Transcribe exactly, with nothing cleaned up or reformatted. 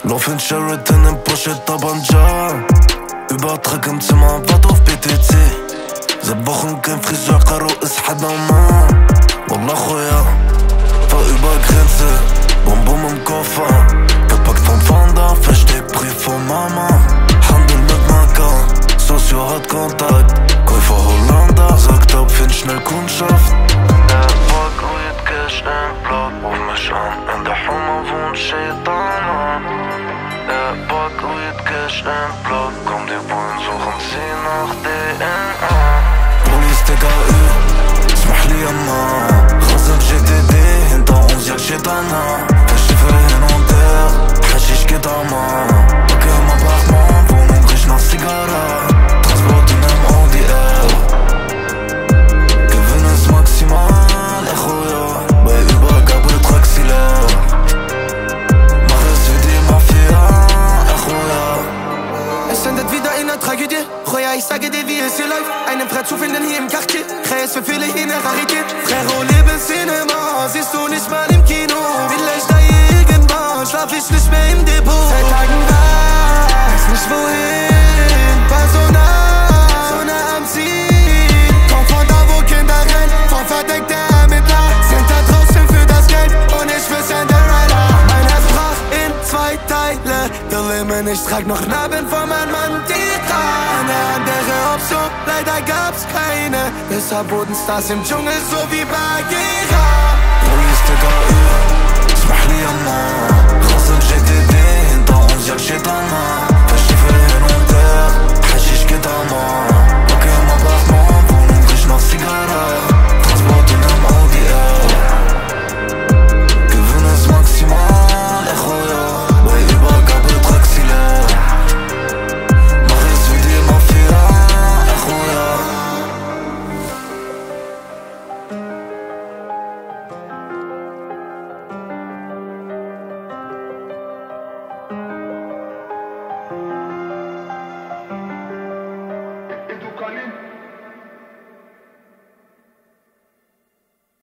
Lauf in Sheraton im Porsche Tabanja. Übertrag im Zimmer, wart auf B T C. Seit Wochen kein Friseur, Karo ist Hada man. Wallah Khoya, fahr über Grenze, Bum Bum im Koffer. Gepackt vom Founder, versteckt Brief von Mama. Handel mit Marker, Socio hat Kontakt. Käufer Hollander, sagt ab, find schnell Kundschaft. Der Park with Cash and Block, ruf mich an, in der Hummer wohnt Shaitan. Der Park with Cash and Block, komm die Bullen suchen sie nach D N A. Police T K Ü, اسمح لي يما خزن G T D, hinter uns jagt Shaitana. Verschiffe hin und her, Haschisch geht Amma. Okay, im Appartement, Wohnung riecht nach Zigarre. Transport in einem Audi R. Gewinn ist maximal, Echoja. Bei Übergabe Taxi leer. Mach es wie die Mafia, Echoja. Es endet wieder in der Tragödie. Khoya, ich sage dir, wie es hier läuft. Einen Frère zu finden hier im Quartier. Frère ist für viele hier eine Rarität. Frère, lebe Cinema, siehst du nicht mal im Kino. Vielleicht da irgendwann schlaf ich nicht mehr im Depot. Seit Tagen weiß nicht wohin, war so nah, so nah am Ziel. Komm von da, wo Kinder rennen, vor verdeckter Ermittler. Sind da draußen für das Geld und ich für Cinderella. Mein Herz brach in zwei Teile. Der Limit, ich trag noch Narben von meinem Mann. Eine andere Option, leider gab's keine. Deshalb wurden Stars im Dschungel so wie Bagheera. Police T K Ü, اسمح لي يما خزن G T D, hinter uns jagt Shaitana.